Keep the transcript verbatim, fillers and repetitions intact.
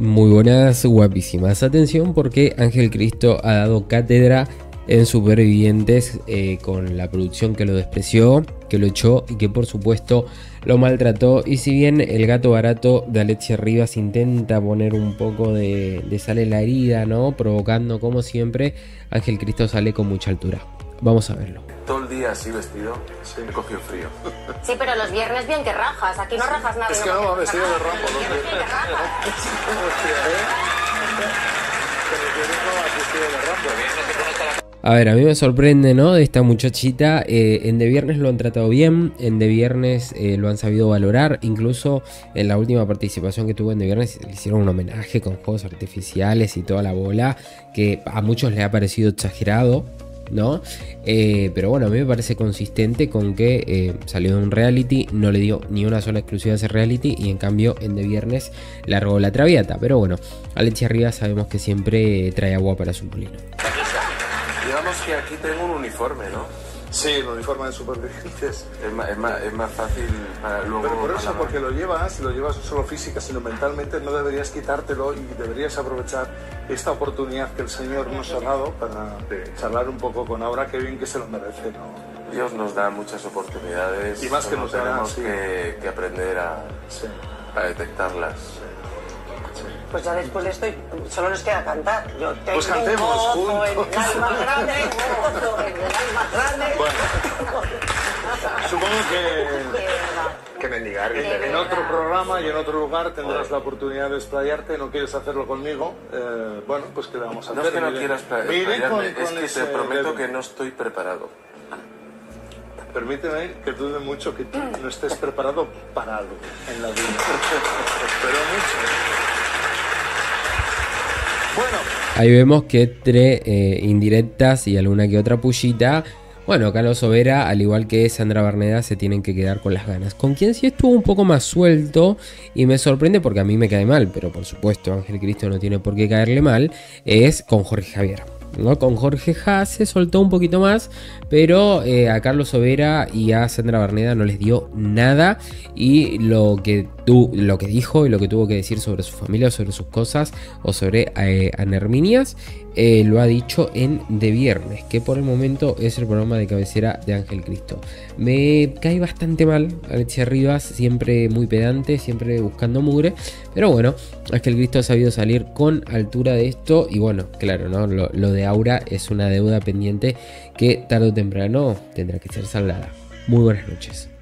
Muy buenas, guapísimas. Atención porque Ángel Cristo ha dado cátedra en Supervivientes eh, con la producción que lo despreció, que lo echó y que por supuesto lo maltrató. Y si bien el gato barato de Alexia Rivas intenta poner un poco de, de sal en la herida, ¿no? Provocando como siempre, Ángel Cristo sale con mucha altura. Vamos a verlo. Todo el día así vestido, sí. Me cogió frío. Sí, pero los viernes bien que rajas. Aquí no rajas nada. Es que no, no vestido de Rambo. Los viernes bien que rajas. A ver, a mí me sorprende, ¿no? De esta muchachita. Eh, en De Viernes lo han tratado bien. En De Viernes eh, lo han sabido valorar. Incluso en la última participación que tuvo en De Viernes le hicieron un homenaje con juegos artificiales y toda la bola, que a muchos les ha parecido exagerado, ¿no? Eh, pero bueno, a mí me parece consistente con que eh, salió de un reality, no le dio ni una sola exclusiva a ese reality y en cambio en De Viernes largó la traviata. Pero bueno, Alexia Rivas sabemos que siempre trae agua para su molino. Digamos que aquí tengo un uniforme, ¿no? Sí, el uniforme de Supervivientes. Es más, es más, es más fácil para luego... Pero por eso, para... porque lo llevas, lo llevas no solo física, sino mentalmente, no deberías quitártelo y deberías aprovechar esta oportunidad que el Señor nos ha dado para charlar un poco con Aura, que bien que se lo merece, ¿no? Dios nos da muchas oportunidades y más que nos tenemos sí. que, que aprender a, sí. a detectarlas. Pues ya después de esto solo nos queda cantar. Yo tengo pues cantemos un gozo en juntos. el alma grande, un gozo en el alma grande. Bueno, supongo que, que mendigar. Que en otro programa y en otro lugar tendrás la oportunidad de explayarte. No quieres hacerlo conmigo. Eh, bueno, pues ¿qué le vamos a hacer? No es que no Mire, quieras explayarme, es que te prometo que no estoy preparado. Permíteme que dude mucho que tú no estés preparado para algo en la vida. Pero mucho. Bueno. Ahí vemos que entre eh, indirectas y alguna que otra pullita, bueno, Carlos Sobera, al igual que Sandra Barneda, se tienen que quedar con las ganas. Con quien sí estuvo un poco más suelto y me sorprende porque a mí me cae mal, pero por supuesto Ángel Cristo no tiene por qué caerle mal, es con Jorge Javier, ¿no? Con Jorge Ja se soltó un poquito más, pero eh, a Carlos Sobera y a Sandra Barneda no les dio nada. Y lo que, tu, lo que dijo y lo que tuvo que decir sobre su familia, sobre sus cosas o sobre eh, Ana Herminias, eh, lo ha dicho en De Viernes, que por el momento es el programa de cabecera de Ángel Cristo. Me cae bastante mal Alexia Rivas, siempre muy pedante, siempre buscando mugre, pero bueno, Ángel Cristo ha sabido salir con altura de esto. Y bueno, claro, ¿no? Lo, lo de Aura es una deuda pendiente que tarde o temprano tendrá que ser saldada. Muy buenas noches.